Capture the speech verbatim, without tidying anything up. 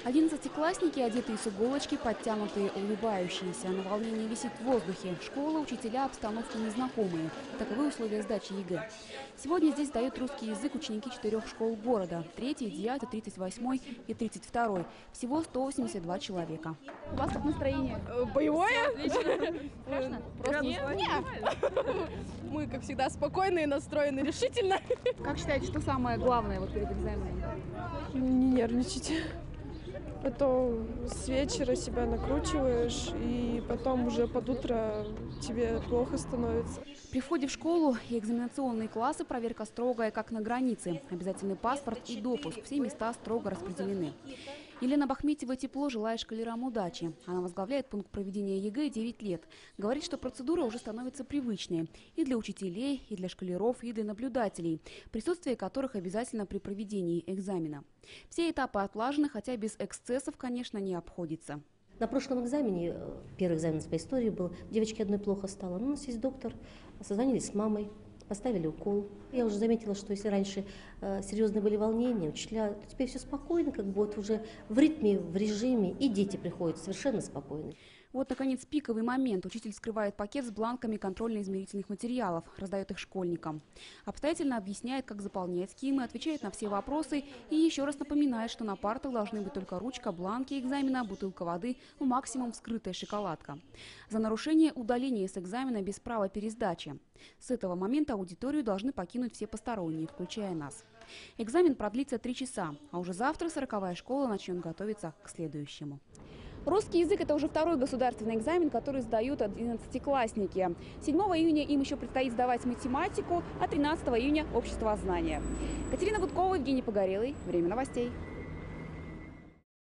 Одиннадцатиклассники, одетые с иголочки, подтянутые, улыбающиеся. На волнении висит в воздухе. Школа, учителя, обстановки незнакомые. Таковы условия сдачи ЕГЭ. Сегодня здесь сдают русский язык ученики четырех школ города. Третий, девятый, тридцать восьмой и тридцать второй. Всего сто восемьдесят два человека. У вас как настроение? Боевое? Страшно? Просто нет. Мы, как всегда, спокойные, настроены решительно. Как считаете, что самое главное вот перед экзаменом? Не нервничайте. А то с вечера себя накручиваешь, и потом уже под утро тебе плохо становится. При входе в школу и экзаменационные классы проверка строгая, как на границе. Обязательный паспорт и допуск. Все места строго распределены. Елена Бахметьева тепло желает школярам удачи. Она возглавляет пункт проведения ЕГЭ девять лет. Говорит, что процедура уже становится привычной и для учителей, и для школяров, и для наблюдателей, присутствие которых обязательно при проведении экзамена. Все этапы отлажены, хотя без эксцессов, конечно, не обходится. На прошлом экзамене, первый экзамен по истории был, девочке одной плохо стало. Но у нас есть доктор, созвонились с мамой, поставили укол. Я уже заметила, что если раньше э, серьезные были волнения, учителя, то теперь все спокойно, как бы вот уже в ритме, в режиме, и дети приходят совершенно спокойно. Вот, наконец, пиковый момент. Учитель скрывает пакет с бланками контрольно-измерительных материалов, раздает их школьникам. Обстоятельно объясняет, как заполнять схемы, отвечает на все вопросы и еще раз напоминает, что на партах должны быть только ручка, бланки экзамена, бутылка воды, ну, максимум вскрытая шоколадка. За нарушение удаления с экзамена без права пересдачи. С этого момента аудиторию должны покинуть все посторонние, включая нас. Экзамен продлится три часа, а уже завтра сороковая школа начнет готовиться к следующему. Русский язык – это уже второй государственный экзамен, который сдают одиннадцатиклассники. седьмого июня им еще предстоит сдавать математику, а тринадцатого июня – обществознание. Катерина Гудкова, Евгений Погорелый. Время новостей.